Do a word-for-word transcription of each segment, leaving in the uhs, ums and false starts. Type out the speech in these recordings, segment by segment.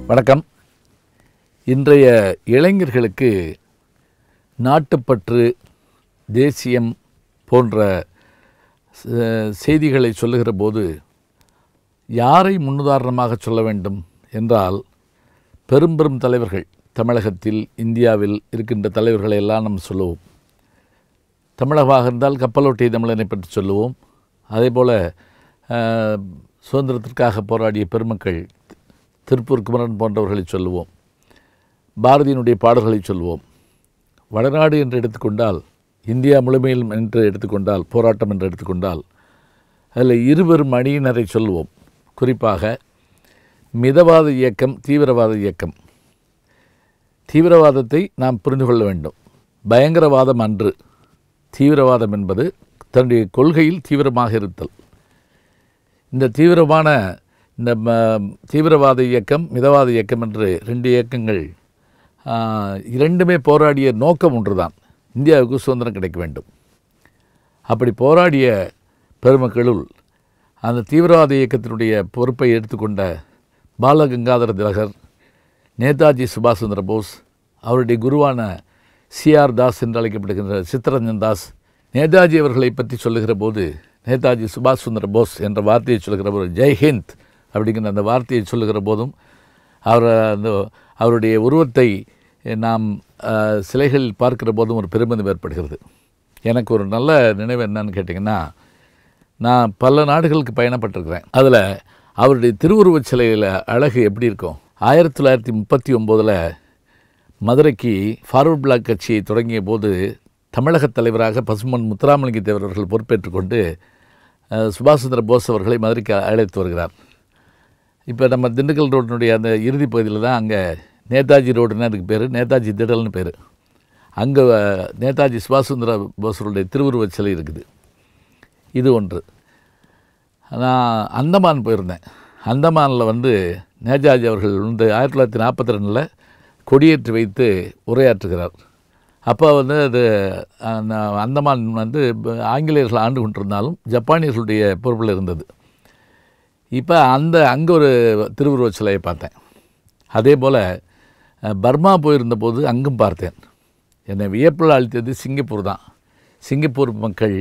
வணக்கம். இன்றைய இளைஞர்களுக்கு நாட்டுப்பற்று, தேசியம் போன்ற செய்திகளை சொல்லுகிற போது யாரை முன்னுதாரணமாக சொல்ல வேண்டும் என்றால், பெரும் பெரும் தலைவர்கள் தமிழகத்தில், இந்தியாவில் இருக்கின்ற தலைவர்களை எல்லாம் நம்ம சொல்லுவோம். தமிழகமாக இருந்தால் கப்பலோட்டிய தமிழனை பற்றி சொல்லுவோம். அதே போல் சுதந்திரத்திற்காக போராடிய பெருமக்கள் திருப்பூர் குமரன் போன்றவர்களை சொல்லுவோம். பாரதியினுடைய பாடல்களை சொல்லுவோம். வடநாடு என்று எடுத்துக்கொண்டால், இந்தியா முழுமையில் என்று எடுத்துக்கொண்டால், போராட்டம் என்று எடுத்துக்கொண்டால் அதில் இருவரும் அணியினரை சொல்லுவோம். குறிப்பாக மிதவாத இயக்கம், தீவிரவாத இயக்கம். தீவிரவாதத்தை நாம் புரிந்து கொள்ள வேண்டும். பயங்கரவாதம் அன்று. தீவிரவாதம் என்பது தன்னுடைய கொள்கையில் தீவிரமாக இருத்தல். இந்த தீவிரமான இந்த தீவிரவாத இயக்கம், மிதவாத இயக்கம் என்று ரெண்டு இயக்கங்கள் இரண்டுமே போராடிய நோக்கம் ஒன்று தான், இந்தியாவுக்கு சுதந்திரம் கிடைக்க வேண்டும். அப்படி போராடிய பெருமக்களுள் அந்த தீவிரவாத இயக்கத்தினுடைய பொறுப்பை எடுத்துக்கொண்ட பாலகங்காதர திலகர், நேதாஜி சுபாஷ் சந்திர போஸ், அவருடைய குருவான சிஆர் தாஸ் என்று அழைக்கப்படுகின்ற சித்தரஞ்சன் தாஸ். நேதாஜி அவர்களை பற்றி சொல்லுகிற போது நேதாஜி சுபாஷ் சந்திர போஸ் என்ற வார்த்தையை சொல்லுகிற போது, ஜெய்ஹிந்த் அப்படிங்கிற அந்த வார்த்தையை சொல்லுகிற போதும், அவர் அந்த அவருடைய உருவத்தை நாம் சிலைகளில் பார்க்கிற போதும் ஒரு பெருமிதம் ஏற்படுகிறது. எனக்கு ஒரு நல்ல நினைவு என்னன்னு கேட்டிங்கன்னா, நான் பல நாடுகளுக்கு பயணப்பட்டிருக்கிறேன். அதில் அவருடைய திருவுருவச் சிலையில் அழகு எப்படி இருக்கும். ஆயிரத்தி தொள்ளாயிரத்தி முப்பத்தி ஒம்போதில் மதுரைக்கு ஃபார்வர்ட் பிளாக் கட்சியை தொடங்கிய போது தமிழக தலைவராக பசும்பொன் முத்துராமலிங்க தேவர் அவர்கள் பொறுப்பேற்றுக்கொண்டு சுபாஷ் சந்திர போஸ் அவர்களை மதுரைக்கு அழைத்து வருகிறார். இப்போ நம்ம திண்டுக்கல் ரோட்டினுடைய அந்த இறுதி பகுதியில் தான் அங்கே நேதாஜி ரோடுன்னு அதுக்கு பேர், நேதாஜி திடல்னு பேர். அங்கே நேதாஜி சுபாஷ் சந்திர போஸருடைய திருவுருவச் சிலை இருக்குது. இது ஒன்று. நான் அந்தமான் போயிருந்தேன். அந்தமானில் வந்து நேதாஜி அவர்கள் வந்து ஆயிரத்தி தொள்ளாயிரத்தி நாற்பத்தி ரெண்டில் கொடியேற்றி வைத்து உரையாற்றுகிறார். அப்போ வந்து அது அந்தமான் வந்து ஆங்கிலேயர்கள் ஆண்டு கொண்டிருந்தாலும் ஜப்பானியர்களுடைய பொறுப்பில் இருந்தது. இப்போ அந்த அங்கே ஒரு திருவுருவச் சிலையை பார்த்தேன். அதே போல் பர்மா போயிருந்தபோது அங்கும் பார்த்தேன். என்னை வியப்பில் அளித்தது சிங்கப்பூர் தான். சிங்கப்பூர் மக்கள்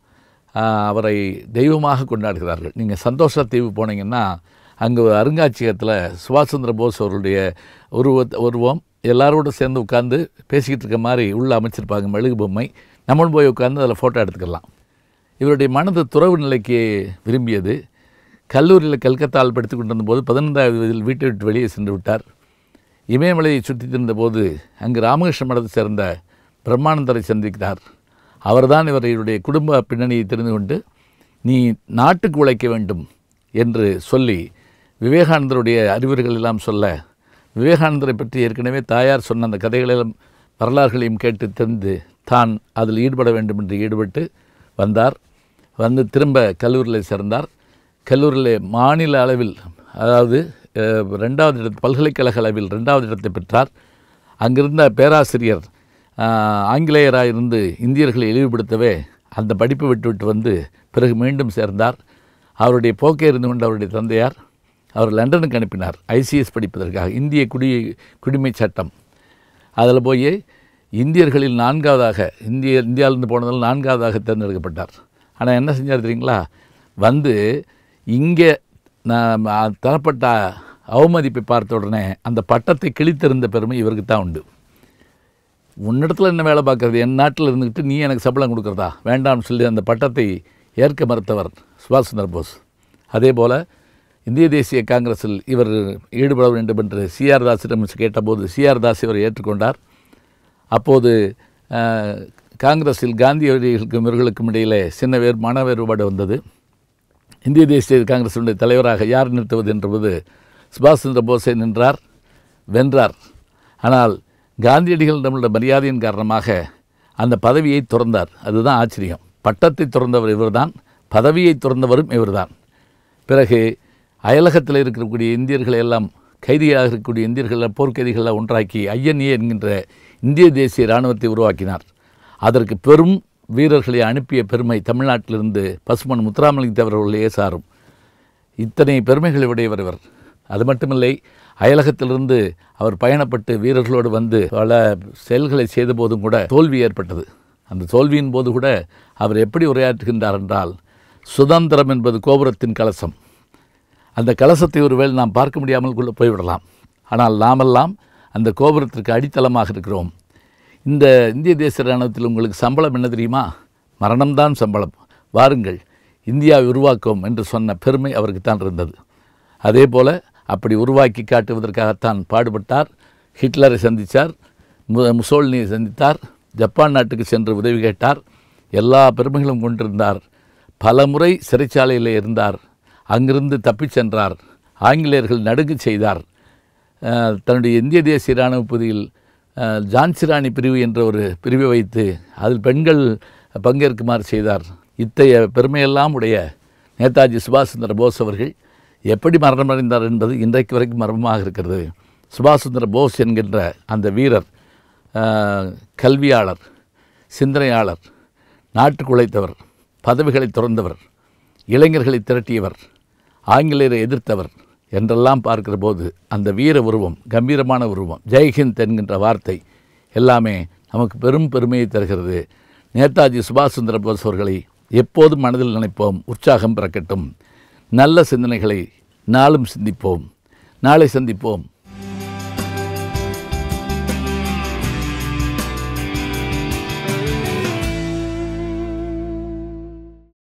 அவரை தெய்வமாக கொண்டாடுகிறார்கள். நீங்கள் சந்தோஷ தீவு போனீங்கன்னா அங்கே அருங்காட்சியகத்தில் சுபாஷ் சந்திர போஸ் அவருடைய உருவ உருவம் எல்லாரோடு சேர்ந்து உட்காந்து பேசிக்கிட்டு இருக்க மாதிரி உள்ள அமைச்சிருப்பாங்க மெழுகு பொம்மை. நம்மளும் போய் உட்காந்து அதில் ஃபோட்டோ எடுத்துக்கலாம். இவருடைய மனது துறவு நிலைக்கு விரும்பியது. கல்லூரியில் கல்கத்தாவில் படித்து கொண்டிருந்தபோது பதினைந்தாவது வயதில் வீட்டை விட்டு வெளியே சென்று விட்டார். இமயமலையை சுற்றி திருந்தபோது அங்கு ராமகிருஷ்ண மடத்தை சேர்ந்த பிரம்மானந்தரை சந்திக்கிறார். அவர்தான் இவருடைய குடும்ப பின்னணியை தெரிந்து கொண்டு, நீ நாட்டுக்கு உழைக்க வேண்டும் என்று சொல்லி விவேகானந்தருடைய அறிவுரைகள் எல்லாம் சொல்ல, விவேகானந்தரை பற்றி ஏற்கனவே தாயார் சொன்ன அந்த கதைகளிலும் வரலாறுகளையும் கேட்டு தெரிந்து தான் அதில் ஈடுபட வேண்டும் என்று ஈடுபட்டு வந்தார். வந்து திரும்ப கல்லூரியில் சேர்ந்தார். கல்லூரியில் மாநில அளவில், அதாவது ரெண்டாவது இடத்து பல்கலைக்கழக அளவில் ரெண்டாவது இடத்தை பெற்றார். அங்கிருந்த பேராசிரியர் ஆங்கிலேயராக இருந்து இந்தியர்களை இழிவுபடுத்தவே அந்த படிப்பை விட்டுவிட்டு வந்து பிறகு மீண்டும் சேர்ந்தார். அவருடைய போக்கே இருந்து கொண்டு அவருடைய தந்தையார் அவர் லண்டனுக்கு அனுப்பினார் ஐசிஎஸ் படிப்பதற்காக. இந்திய குடி குடிமை சட்டம் அதில் போய் இந்தியர்களில் நான்காவதாக, இந்திய இந்தியாவிலிருந்து போனதில் நான்காவதாக தேர்ந்தெடுக்கப்பட்டார். ஆனால் என்ன செஞ்சார் தெரியுங்களா, வந்து இங்கே நான் தரப்பட்ட அவமதிப்பை பார்த்த உடனே அந்த பட்டத்தை கிழித்திருந்த பெருமை இவருக்கு தான் உண்டு. உன்னிடத்தில் என்ன வேலை பார்க்குறது, என் நாட்டில் இருந்துக்கிட்டு நீ எனக்கு சம்பளம் கொடுக்குறதா, வேண்டாம்னு சொல்லி அந்த பட்டத்தை ஏற்க மறுத்தவர் சுபாஷ் சந்திர போஸ். அதே போல் இந்திய தேசிய காங்கிரஸில் இவர் ஈடுபட வேண்டும் என்று சிஆர் தாஸிடம் கேட்டபோது சிஆர் தாஸ் இவரை ஏற்றுக்கொண்டார். அப்போது காங்கிரஸில் காந்தியடிகளுக்கும் இவர்களுக்கும் இடையிலே சின்ன வேறு மன வேறுபாடு வந்தது. இந்திய தேசிய காங்கிரஸினுடைய தலைவராக யார் நிறுத்துவது என்பது சுபாஷ் சந்திர போஸை நின்றார், வென்றார். ஆனால் காந்தியடிகள் நம்மளுடைய மரியாதையின் காரணமாக அந்த பதவியை துறந்தார். அதுதான் ஆச்சரியம். பட்டத்தை துறந்தவர் இவர்தான், பதவியை துறந்தவரும் இவர்தான். பிறகு அயலகத்தில் இருக்கக்கூடிய இந்தியர்களை எல்லாம், கைதியாக இருக்கக்கூடிய இந்தியர்களை போர்க்கைதிகளை ஒன்றாக்கி ஐஎன்ஏ என்கின்ற இந்திய தேசிய இராணுவத்தை உருவாக்கினார். அதற்கு பெரும் வீரர்களை அனுப்பிய பெருமை தமிழ்நாட்டிலிருந்து பசும்பொன் முத்துராமலிங்க தேவர் அவர்களையே சாரும். இத்தனை பெருமைகளை உடையவர் இவர். அது மட்டுமில்லை, அயலகத்திலிருந்து அவர் பயணப்பட்டு வீரர்களோடு வந்து பல செயல்களை செய்த போதும் கூட தோல்வி ஏற்பட்டது. அந்த தோல்வியின் போது கூட அவர் எப்படி உரையாற்றுகின்றார் என்றால், சுதந்திரம் என்பது கோபுரத்தின் கலசம். அந்த கலசத்தை ஒருவேளை நாம் பார்க்க முடியாமல் கொள்ள போய்விடலாம். ஆனால் நாமெல்லாம் அந்த கோபுரத்திற்கு அடித்தளமாக இருக்கிறோம். இந்த இந்திய தேச இராணுவத்தில் உங்களுக்கு சம்பளம் என்ன தெரியுமா? மரணம்தான் சம்பளம். வாருங்கள், இந்தியாவை உருவாக்கும் என்று சொன்ன பெருமை அவருக்குத்தான் இருந்தது. அதே போல் அப்படி உருவாக்கி காட்டுவதற்காகத்தான் பாடுபட்டார். ஹிட்லரை சந்தித்தார், முசோலினியை சந்தித்தார், ஜப்பான் நாட்டுக்கு சென்று உதவி கேட்டார். எல்லா பெருமைகளும் கொண்டிருந்தார். பல முறை சிறைச்சாலையில் இருந்தார். அங்கிருந்து தப்பிச் சென்றார். ஆங்கிலேயர்கள் நடுங்கு செய்தார். தன்னுடைய இந்திய தேசிய இராணுவ பகுதியில் ஜான்சி ராணி பிரிவு என்ற ஒரு பிரிவை வைத்து அதில் பெண்கள் பங்கேற்குமாறு செய்தார். இத்தகைய பெருமையெல்லாம் உடைய நேதாஜி சுபாஷ் சந்திர போஸ் அவர்கள் எப்படி மரணமடைந்தார் என்பது இன்றைக்கு வரைக்கும் மர்மமாக இருக்கிறது. சுபாஷ் சந்திர போஸ் என்கின்ற அந்த வீரர் கல்வியாளர், சிந்தனையாளர், நாட்டுக்கு உழைத்தவர், பதவிகளை துறந்தவர், இளைஞர்களை திரட்டியவர், ஆங்கிலேயரை எதிர்த்தவர் என்றெல்லாம் பார்க்கிற போது அந்த வீர உருவம், கம்பீரமான உருவம், ஜெய்ஹிந்த் என்கின்ற வார்த்தை எல்லாமே நமக்கு பெரும் பெருமையை தருகிறது. நேதாஜி சுபாஷ் சந்திர போஸ் அவர்களை எப்போதும் மனதில் நினைப்போம். உற்சாகம் பிறக்கட்டும். நல்ல சிந்தனைகளை நாளும் சிந்திப்போம். நாளை சந்திப்போம்.